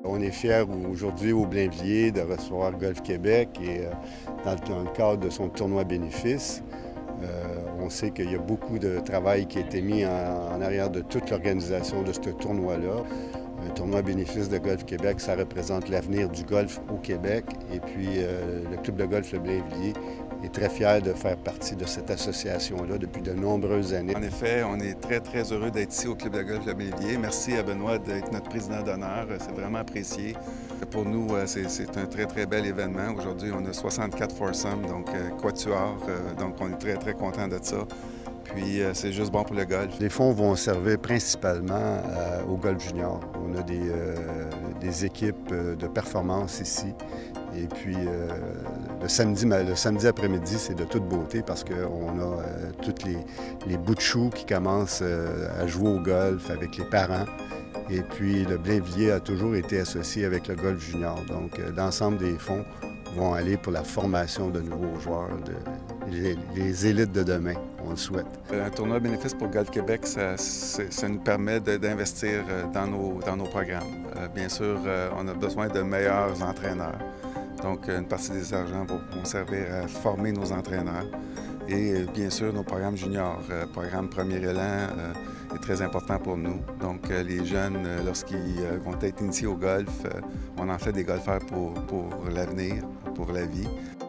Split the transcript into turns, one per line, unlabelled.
On est fiers aujourd'hui au Blainvilliers de recevoir Golf Québec et dans le cadre de son tournoi bénéfice. On sait qu'il y a beaucoup de travail qui a été mis en arrière de toute l'organisation de ce tournoi-là. Un tournoi bénéfice de Golf Québec, ça représente l'avenir du golf au Québec. Et puis, le club de golf Le Blainvilliers est très fier de faire partie de cette association-là depuis de nombreuses années.
En effet, on est très, très heureux d'être ici au club de golf Le Blainvilliers. Merci à Benoît d'être notre président d'honneur. C'est vraiment apprécié. Pour nous, c'est un très, très bel événement. Aujourd'hui, on a 64 foursomes, donc quatuor. Donc, on est très, très contents de ça. Puis, c'est juste bon pour le golf.
Les fonds vont servir principalement au golf junior. On a des équipes de performance ici. Et puis, le samedi après-midi, c'est de toute beauté parce qu'on a tous les bouts de choux qui commencent à jouer au golf avec les parents. Et puis, le Blainvilliers a toujours été associé avec le golf junior. Donc, l'ensemble des fonds vont aller pour la formation de nouveaux joueurs, les élites de demain, on le souhaite.
Un tournoi bénéfice pour Golf Québec, ça nous permet d'investir dans nos programmes. Bien sûr, on a besoin de meilleurs entraîneurs. Donc, une partie des argents vont servir à former nos entraîneurs. Et bien sûr, nos programmes juniors, programme Premier Élan est très important pour nous. Donc, les jeunes, lorsqu'ils vont être initiés au golf, on en fait des golfeurs pour l'avenir, pour la vie.